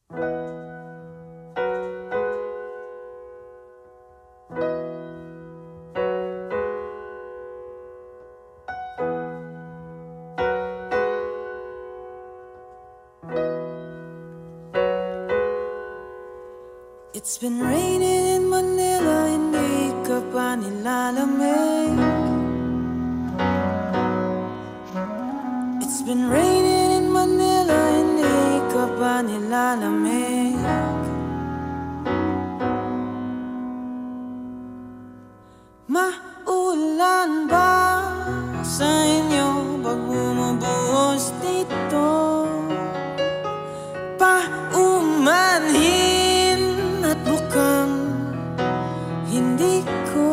It's been raining in Manila, hindi ka pa nilalamig. It's been raining in Manila, hindi ka pa nilalamig. Maulan ba sa inyo pag bumubuhos dito? Paumanhin at mukhang hindi ko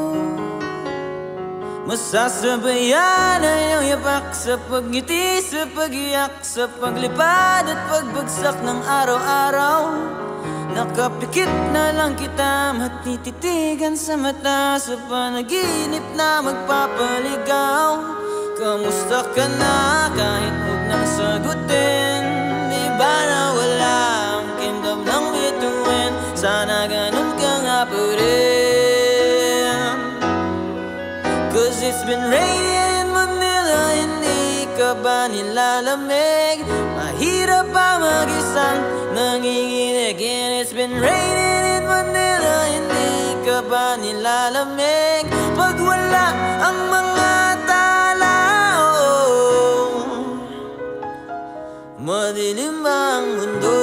masasabayan ang iyong yapak sa pagngiti, sa pagiyak, sa paglipad at pagbagsak ng araw-araw. Nakapikit na lang kita, matititigan sa mata, sa panaginip na magpapaligaw. Kamusta ka na kahit huwag nang sagutin? Di ba na wala ang kingdom ng bituin? Sana ganun ka nga pa rin. Cause it's been raining in Manila, hindi ka ba nilalamig? Mahirap pa mag-isang nanginginig. And it's been raining in Manila, hindi ka ba nilalamig? Pag wala ang mga tao, madilim ang mundo.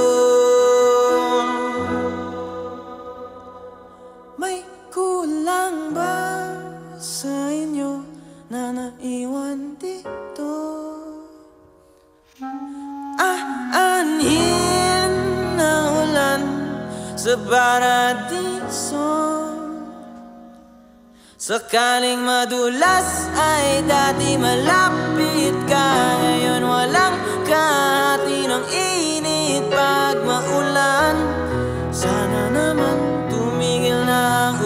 May kulang ba sa inyo na naiwan dito? Aanhin na ulan sa paradiso. Sakaling madulas ay dati malapit ka, ngayon walang kahati ng init pag maulan. Sana naman tumigil na ang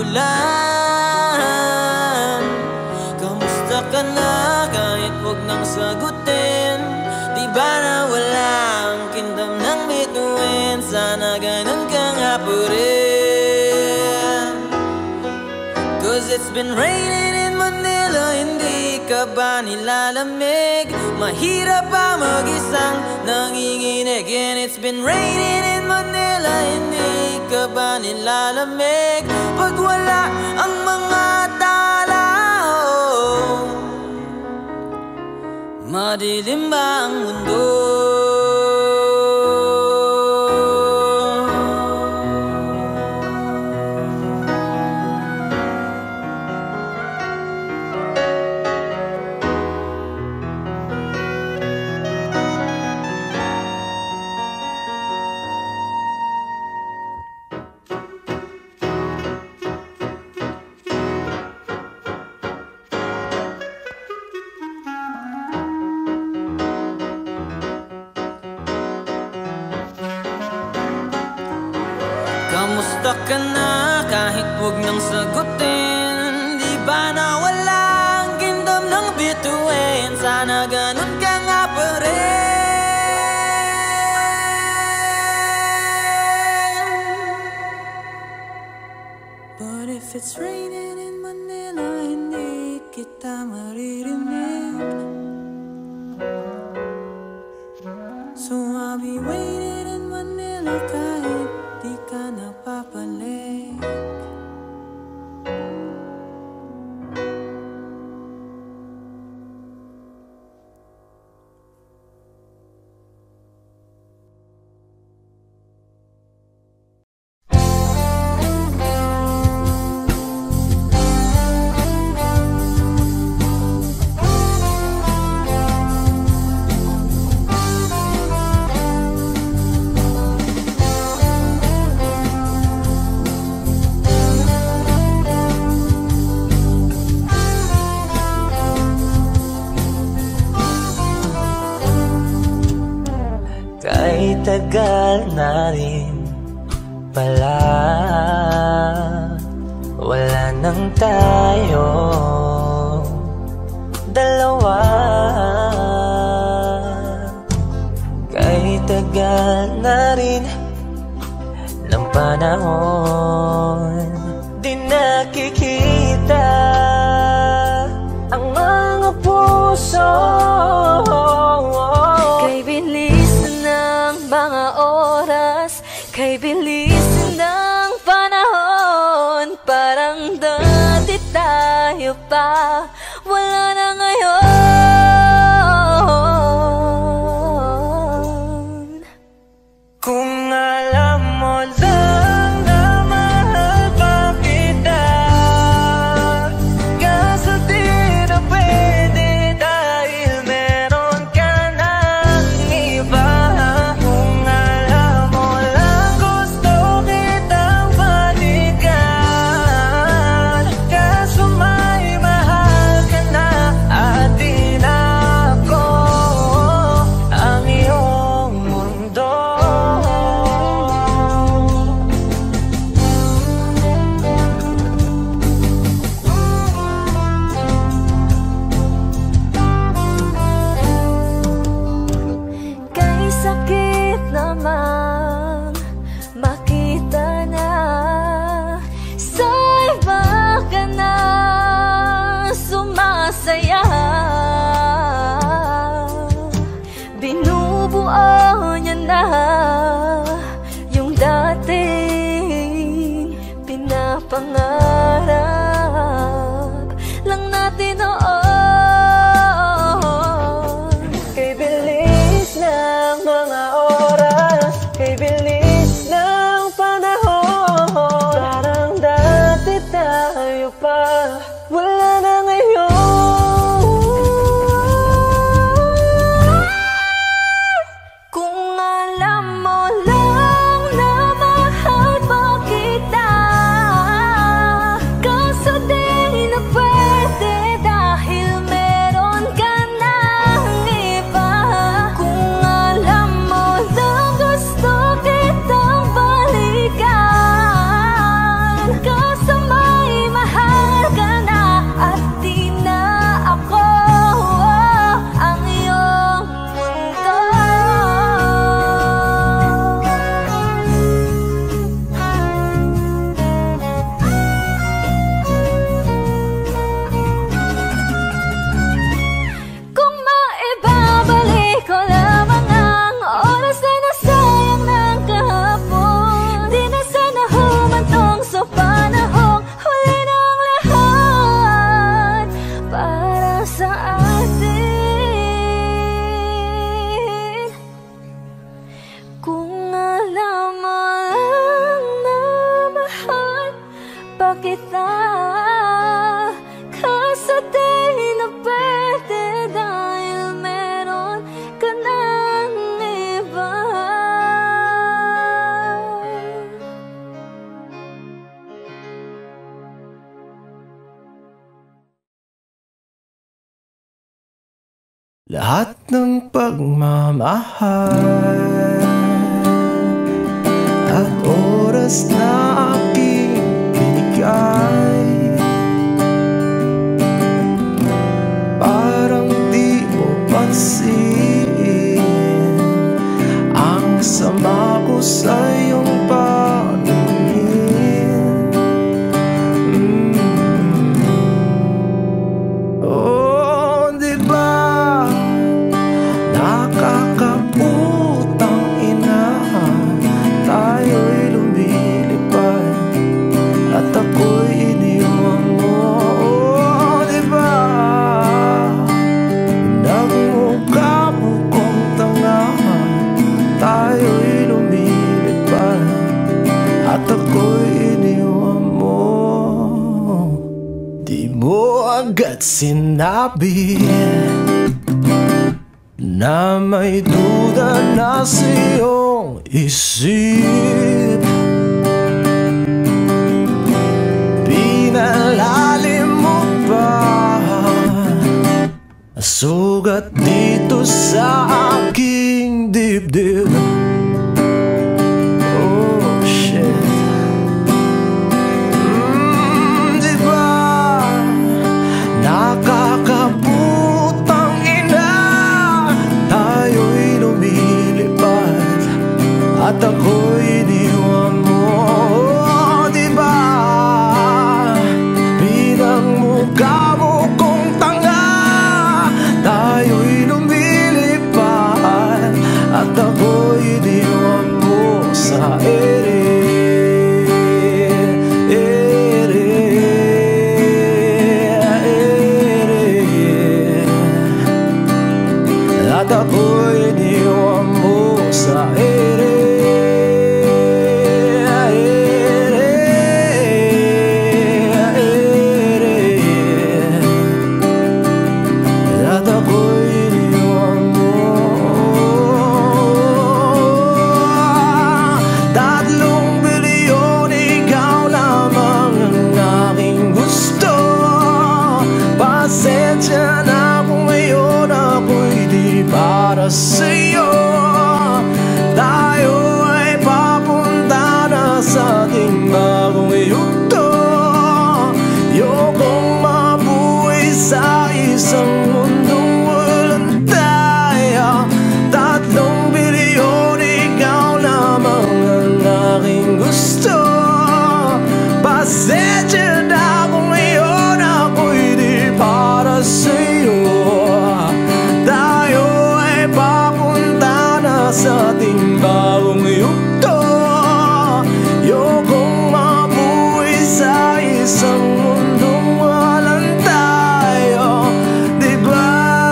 ulan. Kamusta ka na kahit huwag nang sagutin? Di ba na wala ang kingdom ng bituin? Sana ganun ka nga pa rin. Cause it's been raining in Manila, hindi ka ba nilalamig? Mahirap pa mag-isang nanginginig. And it's been raining in Manila, hindi ka ba nilalamig? Pag wala ang mga tao, madilim ba ang mundo? Kamusta ka na kahit huwag nang sagutin? Di ba na wala ang kingdom ng bituin? Sana ganun ka nga pa rin. But if it's raining in Manila, hindi kita maririnig. So I'll be waiting in Manila kahit di ka napapalik. Kahit tagal na rin pala, wala nang tayo dalawa. Kahit tagal na rin panahon. Di nakikita ang mga puso. Kay bilis ng mga oras, kay bilis ng panahon. Parang dati tayo pa, wala na ngayon. Kung alam mo lang na mahal pa kita, kaso di na pwede dahil meron ka ng iba. Kung alam mo lang gusto kitang balikan, kaso may mahal ka na at di na ako ang iyong mundo. Kay sakit naman makita na sa iba ka na sumasaya. Binubuo niya na yung dating pinapangarap lang natin noon. Kay bilis ng mga oras, kay bilis ng panahon. Parang dati tayo pa, wala na ngayon. Kung alam mo lang na mahal pa kita, kaso di na pwede dahil meron ka ng iba. Kung alam mo lang gusto kitang balikan, kaso may mahal ka na at di na ako ang iyong mundo. Kung maibabalik ko lamang ang oras na nasayang ng kahapon, di na sana humantong sa panahong huli ng lahat para sa atin. Kung alam mo lang na mahal pa kita, kaso di na pwede dahil meron ka ng iba. Lahat ng pagmamahal at oras na aking binigay, parang di mo pansin ang sama ko sa iyong paningin. Oh, di ba nakakaputang ina, tayo'y lumilipad at ako'y iniwan mo. Oh, di ba nagmukha mo kong tanga, tayo'y lumilipad at ako'y iniwan mo. Di mo agad sinabi na may duda na sa iyong isip. Pinalalim mo pa sugat dito sa aking dibdib. Oh shit. Di ba nakakaputang ina, tayo'y lumilipad at ako'y iniwan mo. sa ere. At ako'y iniwan mo sa ere. At ako'y iniwan mo. 3 bilyon, ikaw lamang ang aking gusto. Pasensya na kung ngayon ako'y di para sa'yo. Tayo ay papunta na sa ating bagong yugto. Ayokong mabuhay sa isang mundong walang tayo. 3 bilyon, ikaw lamang ang aking gusto. Pasensya na kung ngayon ako'y di para sa'yo. Tayo ay papunta na sa ating bagong yugto. Ayokong mabuhay sa isang mundong walang tayo. Diba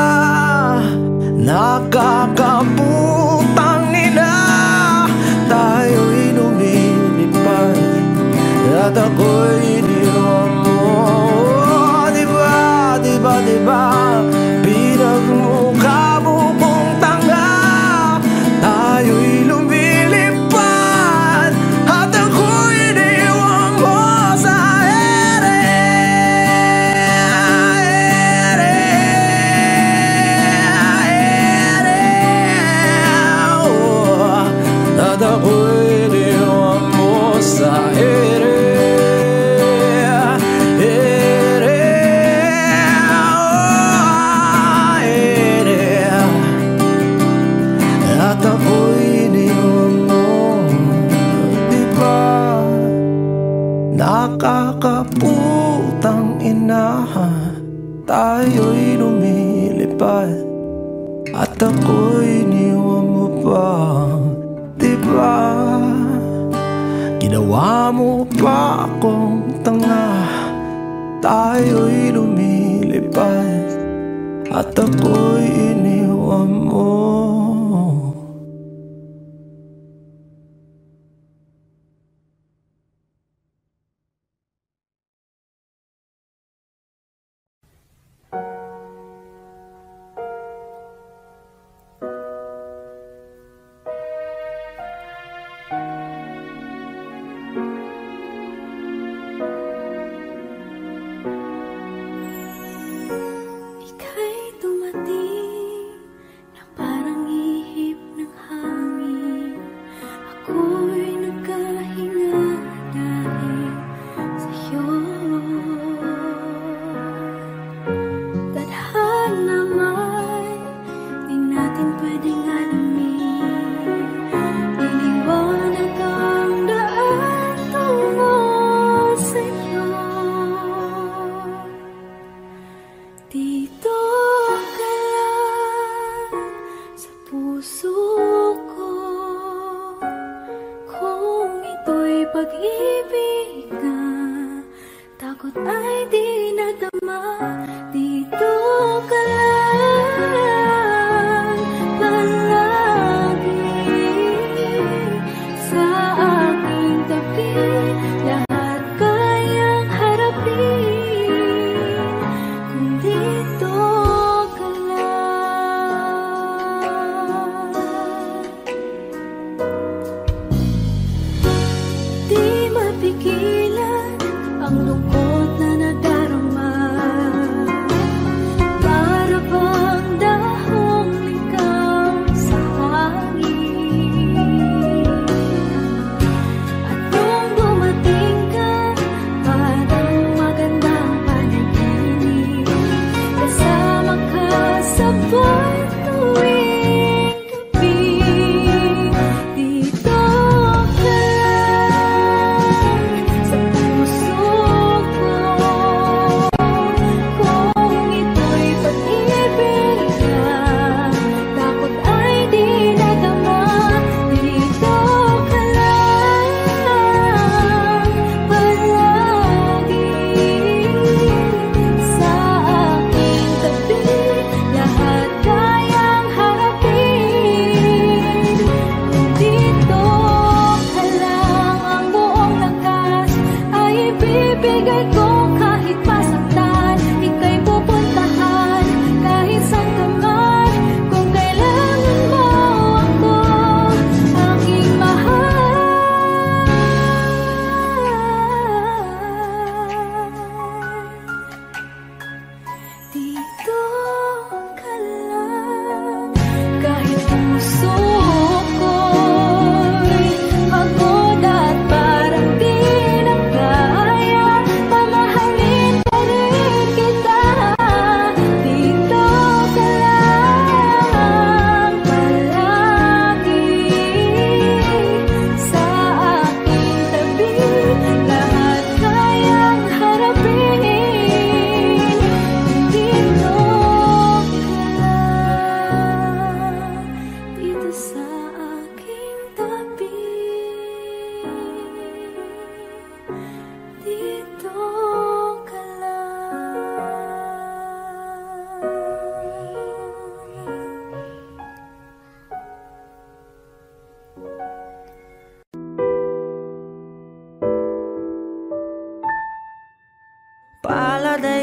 nakakaputang ina, tayo'y lumilipad at ako'y iniwan mo. Diba, diba, diba, pinagmukha mo kong tanga. Tayo'y lumilipad at ako'y iniwan mo sa ere. At ako'y iniwan mo sa ere. At ako'y iniwan mo. Diba nakakaputang ina, tayo'y lumilipad at ako'y iniwan mo pa. Diba ginawa mo pa akong tanga. Tayo'y lumilipad at ako'y iniwan mo. Ika'y dumating na parang ihip ng hangin. Ako'y nagkahinga dahil sa'yo. Tadhana man, di natin pwedeng alamin. Iniwanag ang daan tungo sa'yo. Dito ka lang sa puso ko. Kung ito'y pag-ibig na, takot ay di nadama. Dito ka lang palagi sa aking tabi. Lahat kayang harapin kung dito ka lang. Di mapigilan ang lungkot na nadarama. Para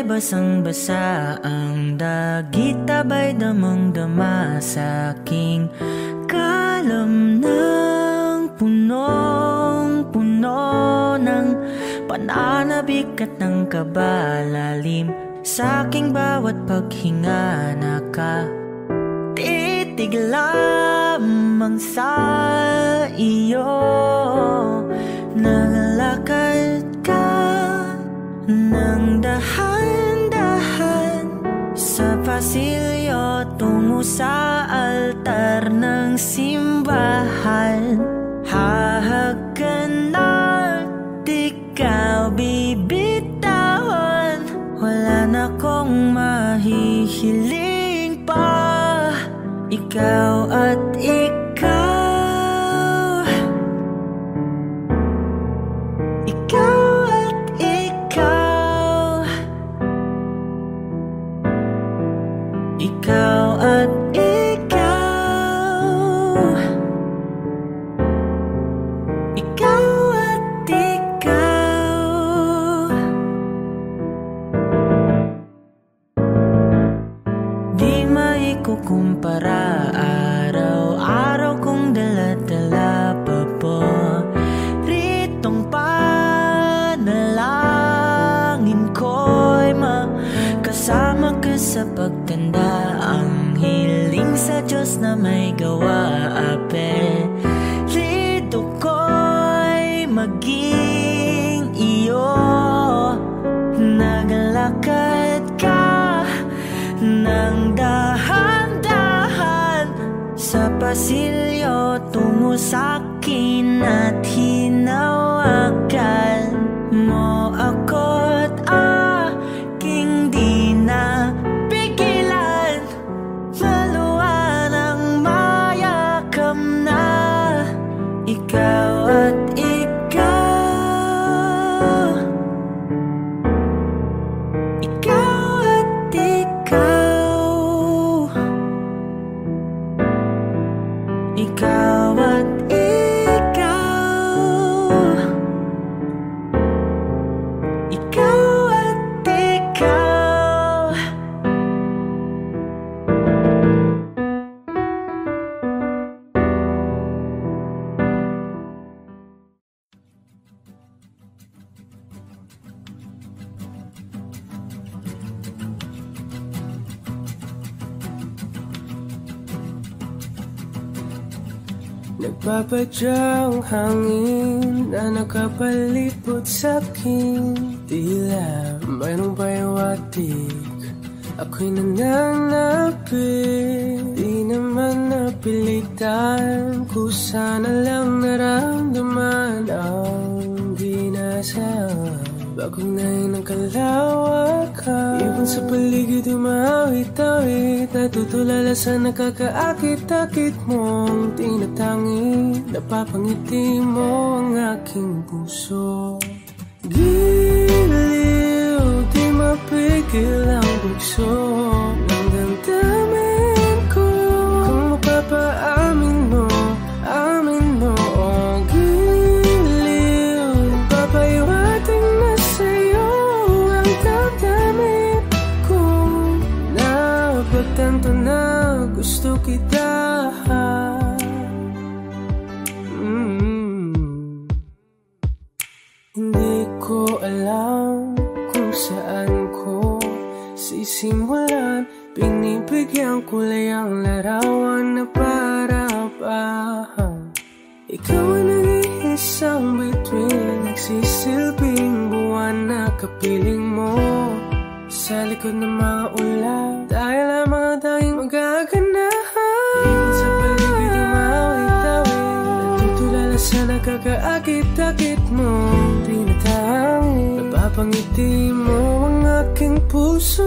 ay basang-basa ang dagit, abay damang-dama sa aking kalam ng punong-puno ng pananabik at ng kabalalim. Sa aking bawat paghinga nakatitig lamang sa iyo. Nalakad ka ng dahan-dahan sa pasilyo tungo sa altar ng simbahan. Hahagan at ikaw bibitawan, wala na kong mahihiling pa. Ikaw at ikaw, ikaw at ikaw, ikaw at ikaw, ikaw at ikaw. Di maikukumpara, araw-araw kong dala-dala pa po ritong panalangin ko'y makasama ka sa pagtanda. Ang hiling sa Diyos na may gawa, apelido ko'y maging iyo. Naglakad ka ng dahan-dahan sa pasilyo tungo sa'kin at hinawakan mo ako't aking di na pigilan. Maluwan ang mayakam na ikaw at ikaw, ikaw at ikaw, ikaw at ikaw, ikaw at ikaw. Nagpapadyang hangin na nakapalipot sa'kin, tila mayroong payawatig. Ako'y nananapit, di naman napilitan. Kusa na lang naramdaman ang ginasawang bagunay ng kalawakan. Ibon sa paligid umawit-awit, natutulala sa nakakaakit-akit mong tinatangi. Napapangiti mo ang aking puso. Giliw, di mapigil ang bugso ng damdamin ko. Kung mapapaamin mo, amin mo. Oh, giliw, papayawating na sa'yo ang damdamin ko. Napagtanto na gusto kita. Hindi ko alam kung saan ko sisimulan. Pinibigyan ko lang ang larawan na para-parahan. Ikaw ang nag-iisang bituin, nagsisilbing buwan na kapiling mo. Sa likod ng mga ulan, dahil lamang ang tanging magaganahan. Ibon sa paligid umawit-awit, natutulala sa nakakaakit-akit mo. Tinatangi, napapangiti mo ang aking puso.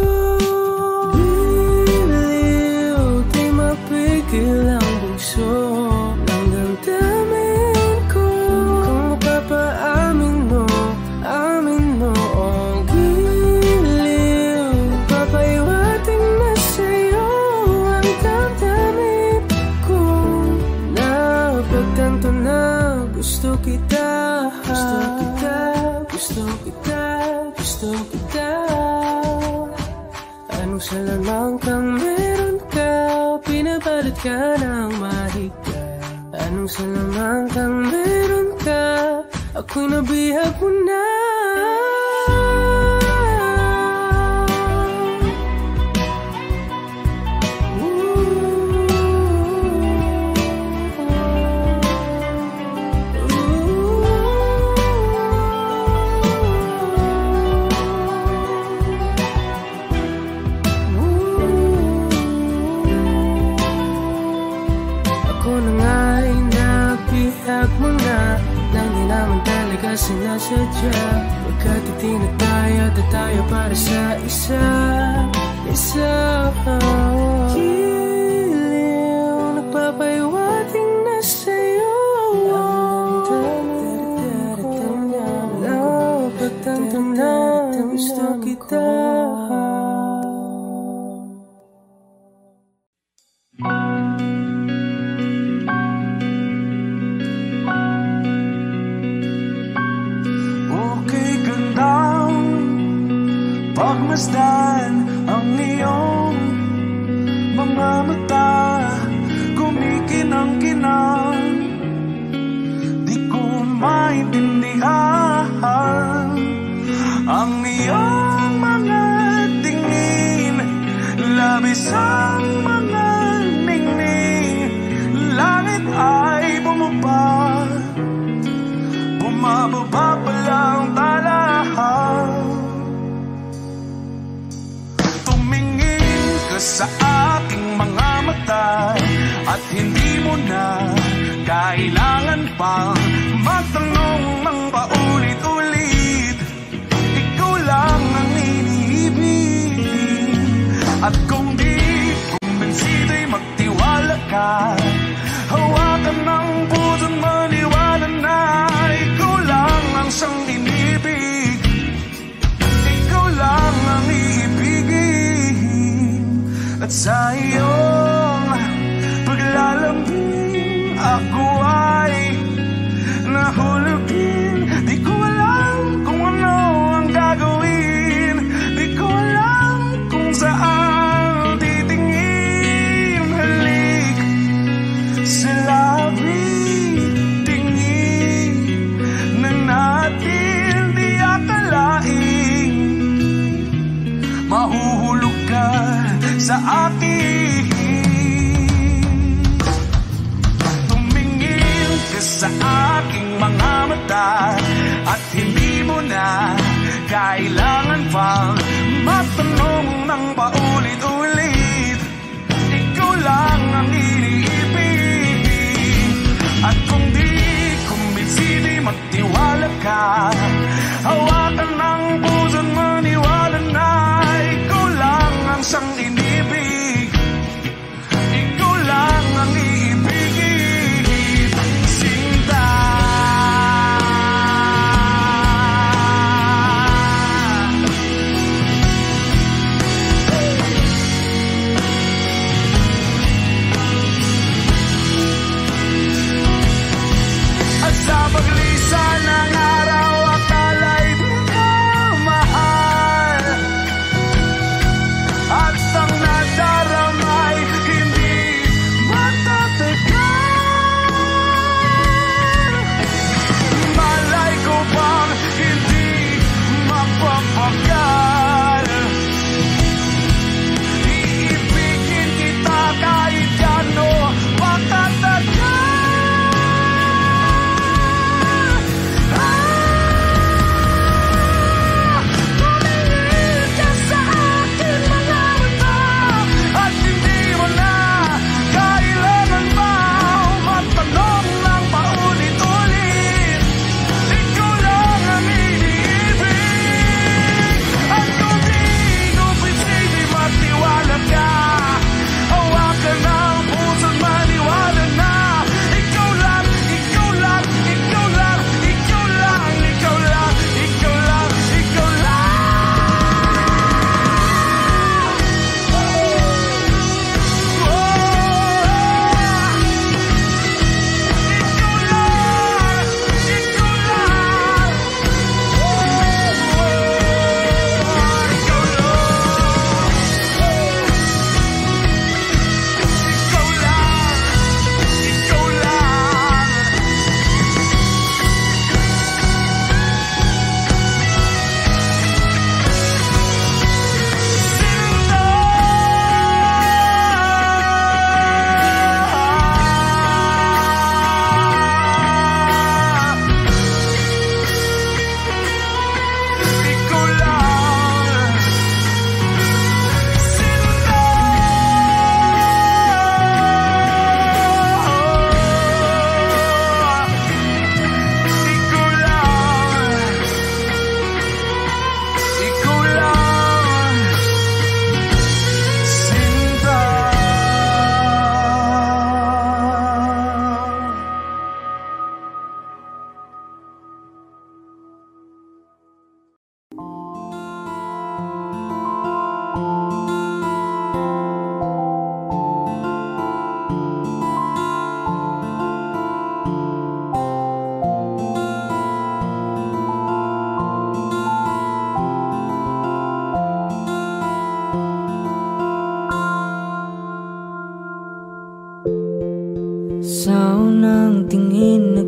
Giliw, di mapigil ang bugso ng damdamin ko. Kung mapapaamin mo, amin mo. Oh, giliw, papayawating na sa'yo ang damdamin ko. Napagtanto na gusto kita. Gusto kita, gusto kita, gusto kita. Anong salamang kang meron ka, pinabalot ka ng mahigpit. Anong salamang kang meron ka, ako'y nabihag mo na. Sinasadya, pagkat itinataya tayo para sa isa. Giliw, nagpapahiwating na sa'yo. Napagtantanan, gusto kita. Pagmasdan ang iyong mga mata, kumikinang-kinang, di ko maintindihan ang iyong mga tingin, labis ang mga ningning. Langit ay bumaba, bumababa pa lang talahan. Sa aking mga mata, at hindi mo na kailangan pang magtanong ng paulit-ulit. Ikaw lang ang iniibig, at kung di kumbinsido'y magtiwala ka. Hawakan ng puso't maniwala na ikaw lang ang siyang inibig. Ikaw lang ang iibigin. At sa iyong paglalambing, ako ay nahulugin. Di ko alam kung ano ang gagawin, di ko alam kung saan titingin. Halik sa labi, tingin na natin di akalain. Mahuhulog ka sa akin, tumingin ka sa aking mga mata, at hindi mo na kailangan pang matanong ng paulit-ulit. Ikaw lang ang iniibig, at kung di kumbinsido'y magtiwala ka. Hawakan ng puso't maniwala na ikaw lang ang siyang inibig. Ikaw lang ang iibigin, Sinta. At sa paglisan ng araw, akala'y minamahal, at ang nadaramay hindi matatagal. Malay ko bang hindi mapapagal, iibigin kita kahit gano'n patatagal.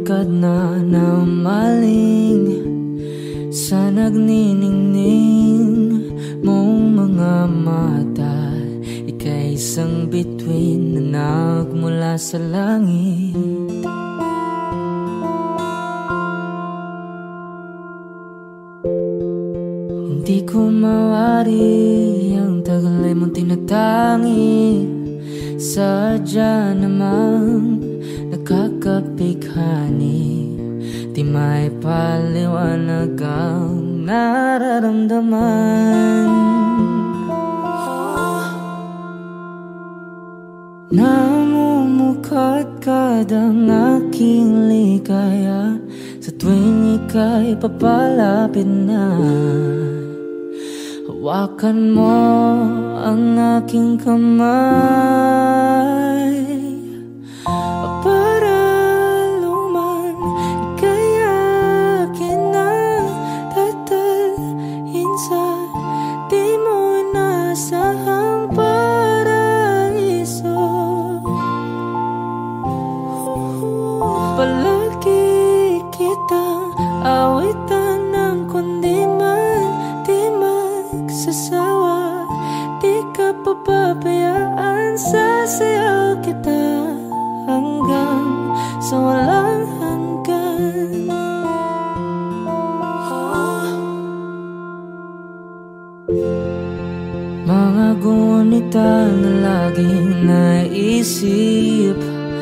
tingkad na namaling sa nagniningning mong mga mata. Ika'y isang bituin na nagmula sa langit. Hindi ko mawari ang tagal ay mong tinatangi. Sadya namang nakakapighani. Di may paliwanag ang nararamdaman. Namumukadkad ang aking ligaya sa tuwing ika'y papalapit na. Hawakan mo ang aking kamay para luman ika'y akin na tatalhin sa di mo nasahang paraiso. Palagi kitang awitan ng kundi man di magsasawa. Di ka papabayaan, sasayaw kita hanggang sa walang hanggan. Mga gunita na laging naisip,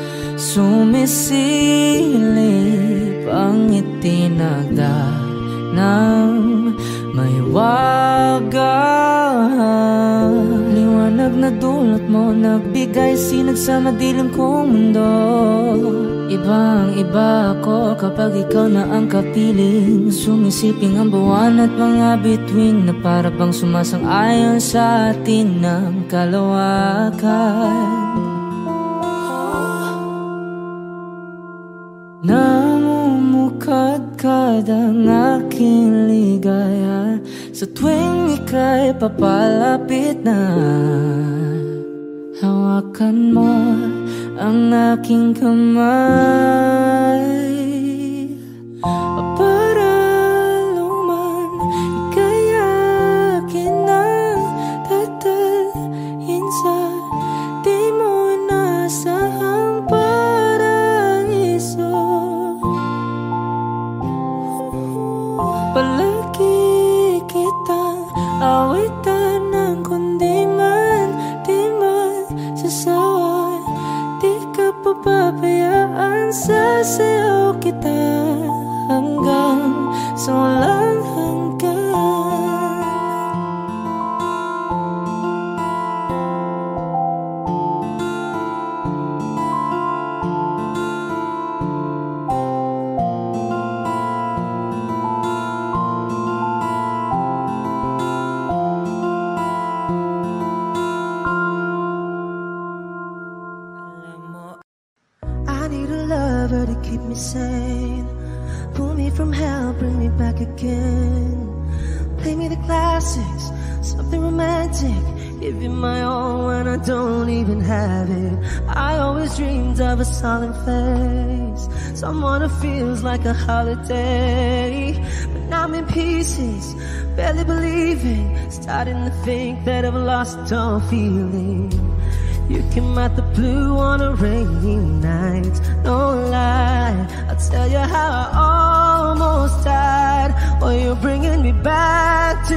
sumisilip ang itinagda ng may wagang liwanag na dulot mo, nagbigay sinag sa madilim kong mundo. Ibang-iba ako kapag ikaw na ang kapiling. Sumisiping ang buwan at mga bituin na para bang sumasang-ayon sa atin ng kalawakan. Namumukadkad ang aking ligaya sa tuwing ika'y papalapit na. Hawakan mo ang aking kamay para luman ika'y akin na tatalhin sa di mo nasahang paraiso. Palagi kitang awitan ng kundi man di magsasawa. Di ka papabayaan, sasayaw kita hanggang sa walang hanggan. I need a lover to keep me sane, pull me from hell, bring me back again. Play me the classics, something romantic, give you my all when I don't even have it. I always dreamed of a solemn face, someone who feels like a holiday. But now I'm in pieces, barely believing, starting to think that I've lost all feeling. You came out the blue on a rainy night, no lie, I'll tell you how I almost died. Oh, you're bringing me back to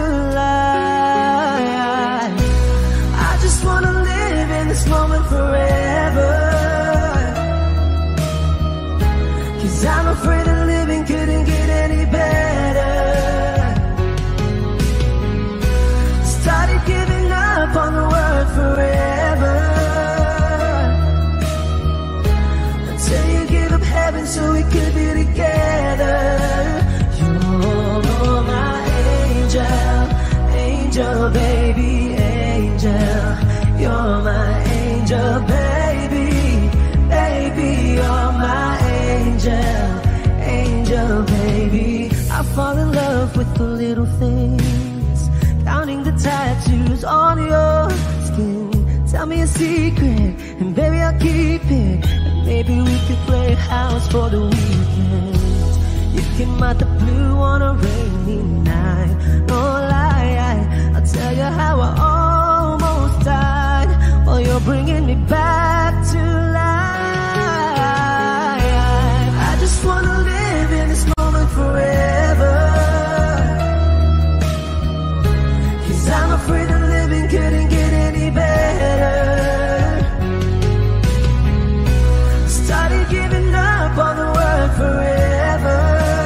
life. I just wanna live in this moment forever, 'cause I'm afraid that living couldn't get any better. Started giving up on the word forever, heaven so we could be together. You're my angel, angel baby, angel. You're my angel baby, baby. You're my angel, angel baby. I fall in love with the little things, counting the tattoos on your skin. Tell me a secret and baby I'll keep it. Maybe we could play house for the weekend. You came out the blue on a rainy night. No lie, I'll tell you how I almost died while you're bringing me back to life. I just wanna live in this moment forever, 'cause I'm afraid that living couldn't get any better. Started giving up on the word forever,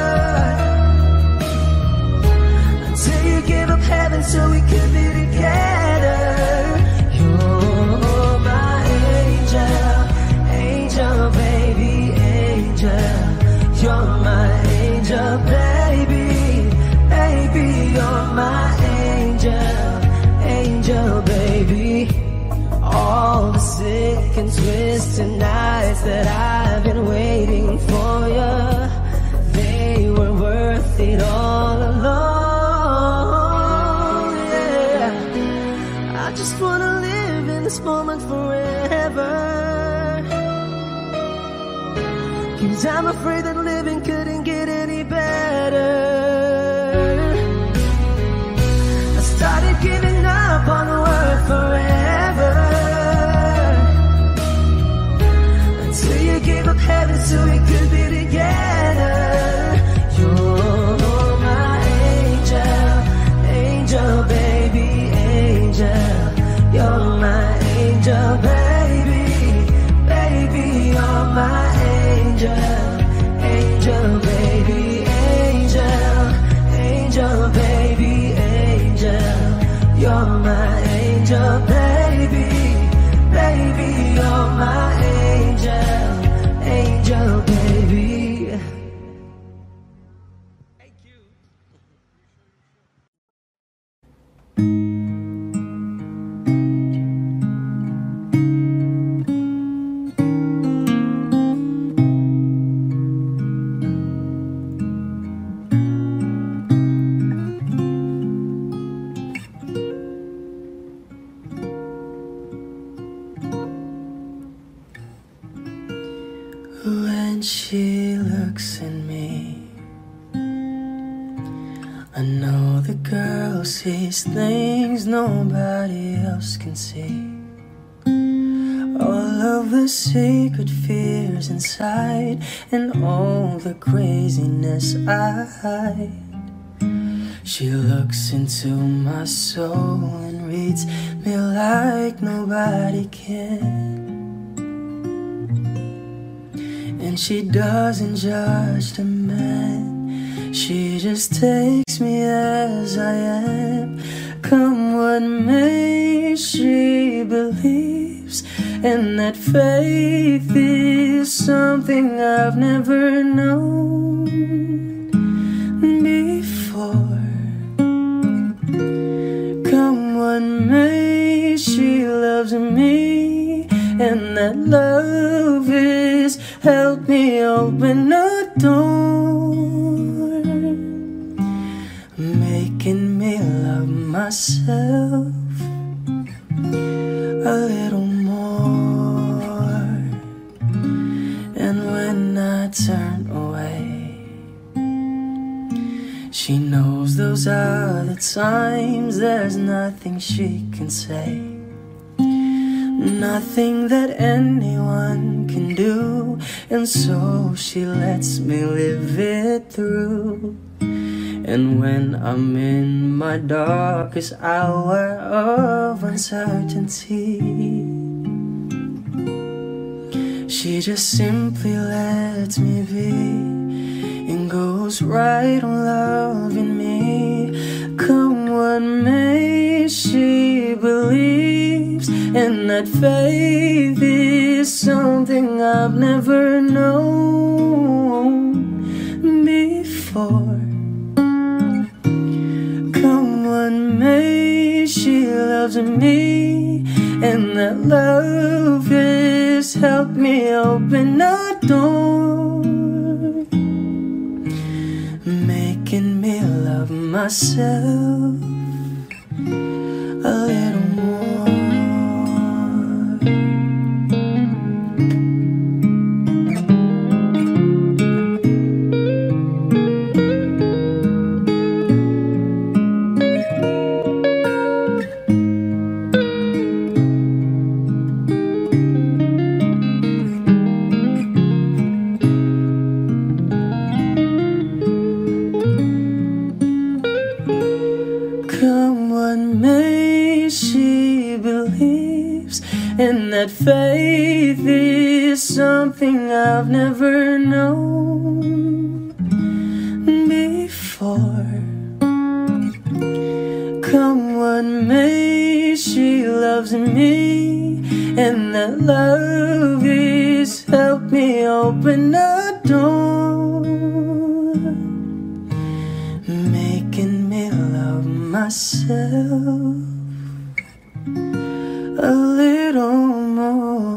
until you gave up heaven so we could be together. You're my angel, angel, baby, angel. You're my angel, baby, baby. You're my angel, angel, baby. All the sick and twisted nights that I've been waiting for you, they were worth it all along. Yeah, I just wanna live in this moment forever, 'cause I'm afraid that living couldn't get any better. I started giving up on the word forever, until you gave up heaven so we could be together. You're my angel, angel, baby, angel. You're my angel, baby, baby. You're my angel, angel, baby, angel, angel, baby, angel. You're my angel, baby, baby. You're my angel, angel, baby. When she looks at me, I know the girl sees things nobody else can see. All of the secret fears inside, and all the craziness I hide. She looks into my soul and reads me like nobody can. And she doesn't judge the man, she just takes me as I am. Come what may, she believes, and that faith is something I've never known before. Come what may, she loves me, and that love is help me open a door, making me love myself a little more. And when I turn away, she knows those are the times there's nothing she can say, nothing that anyone can do, and so she lets me live it through. And when I'm in my darkest hour of uncertainty, she just simply lets me be and goes right on loving me. Come what may, she believes, and that faith is something I've never known before. Come what may, she loves me, and that love has helped me open a door, making me love myself a little more. that faith is something I've never known before. Come what may, she loves me, and that love is help me open a door, making me love myself a little more.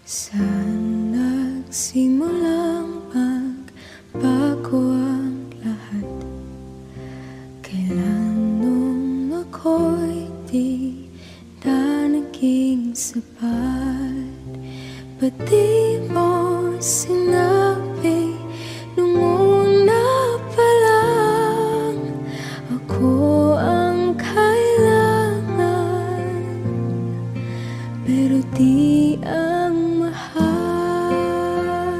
Saan nagsimulang magbago ang lahat? Kailan nung ako'y di na naging sapat? Ba't di mo sinabi nung una pa lang ako ang kailangan, pero di ang mahal?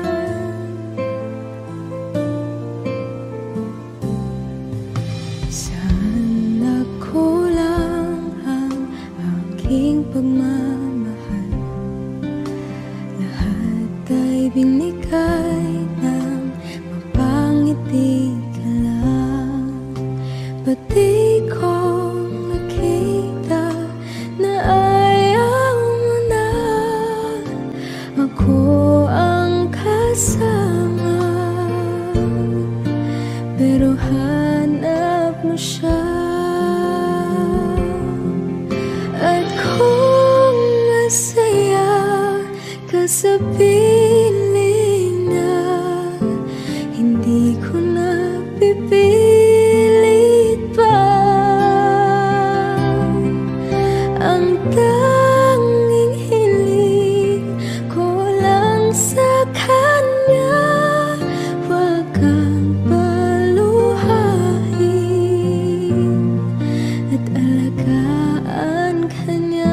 Saan nagkulang ang aking pagmamahal? Lahat ay binigay ng mapangiti ka lang. Ba't di ko nakita na ayaw mo na ako ang kasama, pero hanap mo siya? At kung masaya ka sa piling na, hindi ko na pipilit pa. Ang tanging hiling ko lang sa kanya, wag kang paluhain at alagaan ka niya.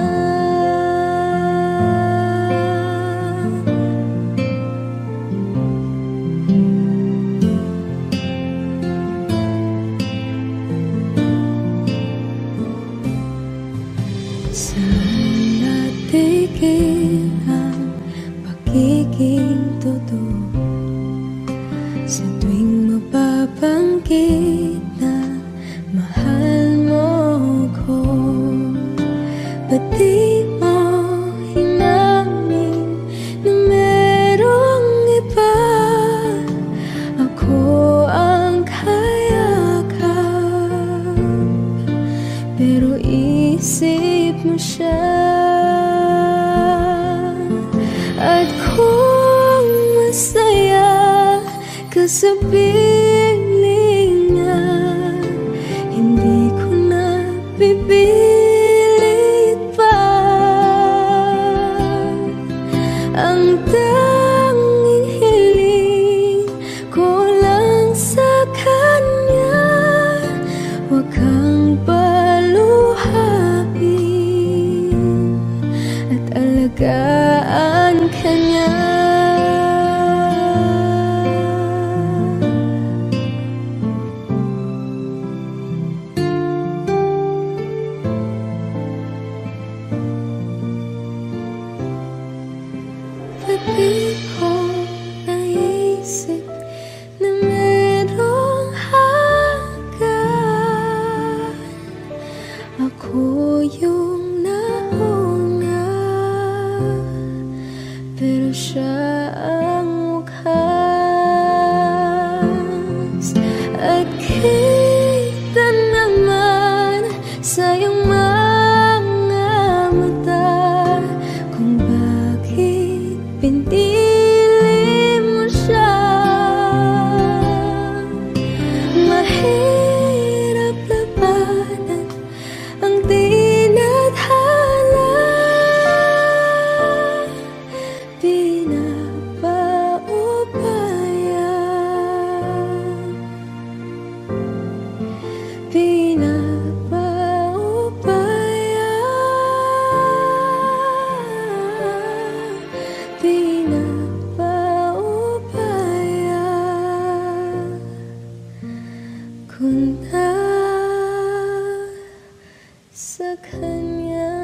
Saan natigil ang pagiging totoo? Sa tuwing mapapanggit na mahal mo ko, ba't di mo hinamin na merong iba? Ako ang kayakap, pero isip mo siya. At kung masaya ka sa piling niya, hindi ko na pipilit pa. Ang tanging hiling ko lang sa kanya, wag kang paluhain at alagaan ka niya. Ba't di ko naisip na merong hanggan? Ako yung nauna, pero siya ang wakas. At kita naman sa iyong mga mata kung bakit pinili mo siya. Mahirap labanan ang dinadala, kung na sa kanya.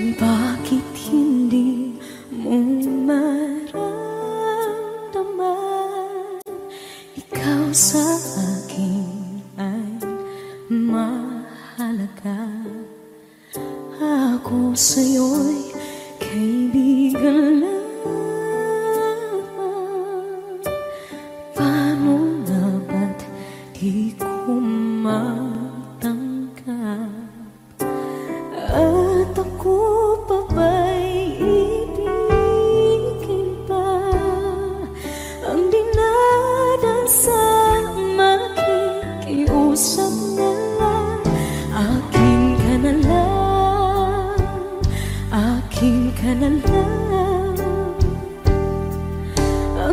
bakit hindi mo maramdaman? Ikaw sa akin ay mahalaga. Ako sa'yo'y kaibigan lang. Paano nga ba't di ko matanggap? At ako pa ba'y ibigin pa? Ang dinadasal makikiusap na lang. Akin ka na lang, akin ka na lang. Ang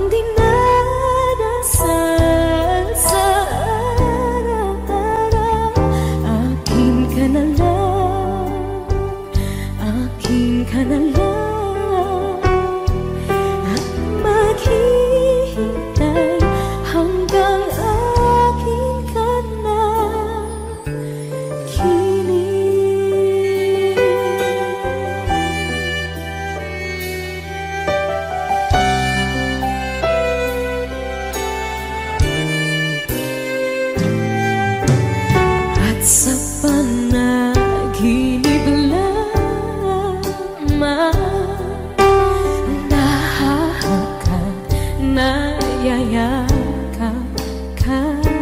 dinadasal sa araw-araw. Akin ka na lang, akin ka na lang. At maghihintay hanggang akin ka na. At sa panaginip lamang nahahakan, nayayakap ka.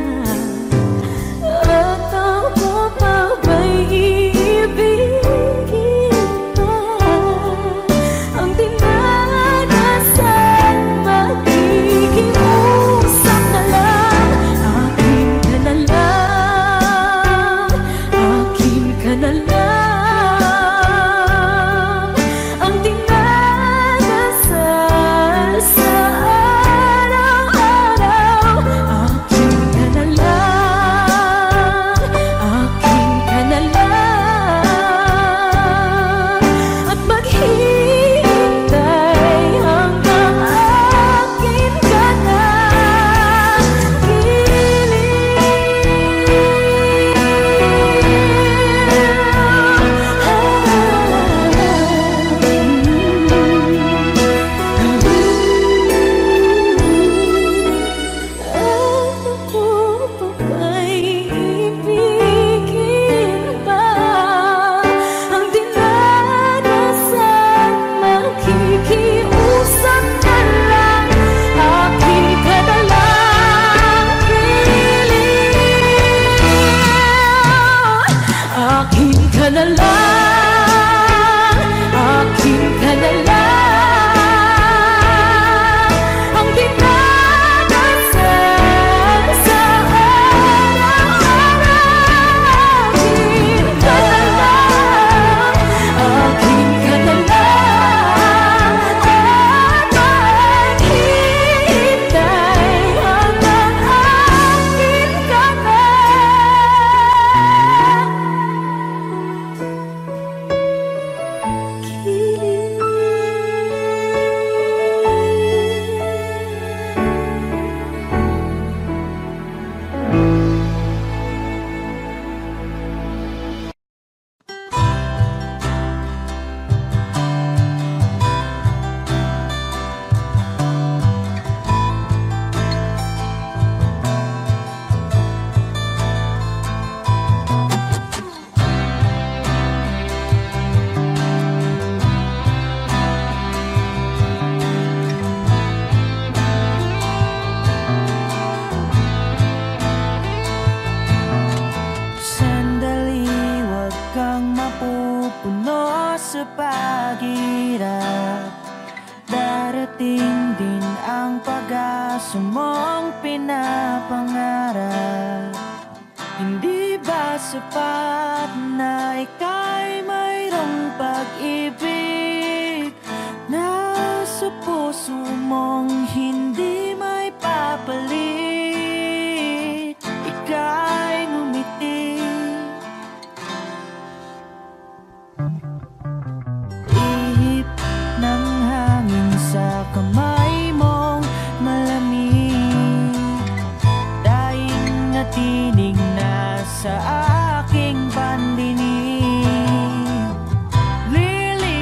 At ako pa ba'y iibigin pa? Ang dinadasal makikiusap na lang. Akin ka na lang, akin ka na lang. Ang dinadasal sa araw-araw. Akin ka na lang, akin ka na lang. At maghihintay hanggang akin ka na. Ako pa ba'y ibigin pa? Ang dinadasal makikiusap na lang. Akin ka na lang, akin ka na lang, akin ka na lang. Ang dinadasal sa araw-araw. Akin ka na lang, akin ka na lang. At maghihintay hanggang akin ka na. Sandali, wag kang mapupuno sa paghirap. Darating din ang pag-asa mong pinapangarap. Hindi ba sapat na ika'y mayroong pag-ibig na sa puso mong hindi may papalit? Ika'y ngumiti, ihip ng hangin sa kamay mong malamig. Daing na tinig na sa aking pandinig. Lili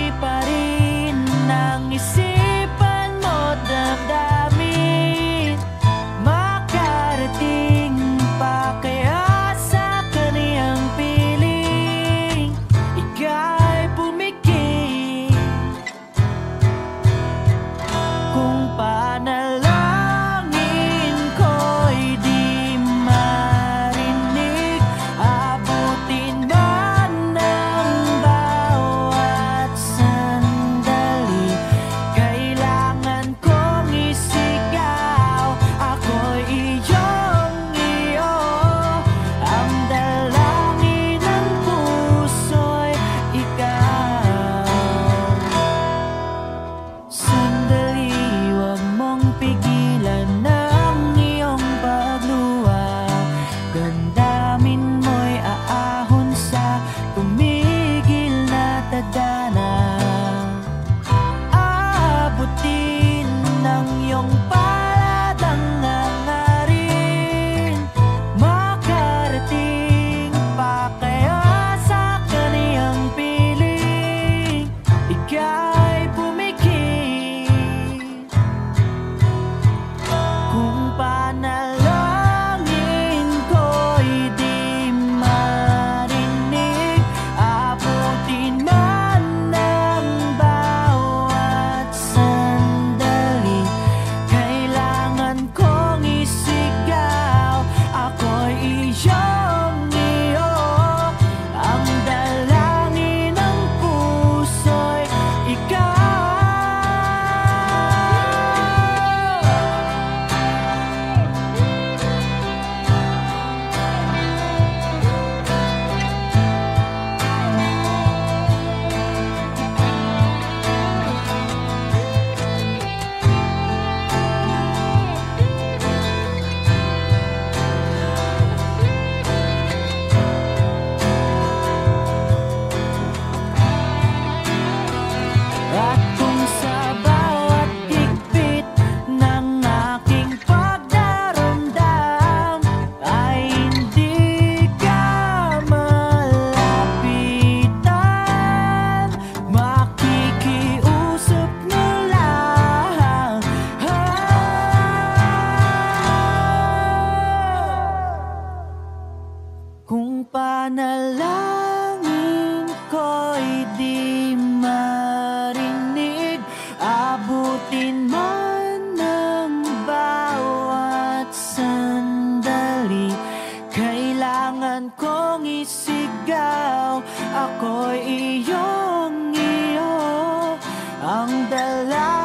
ako'y iyong iyo. Ang dala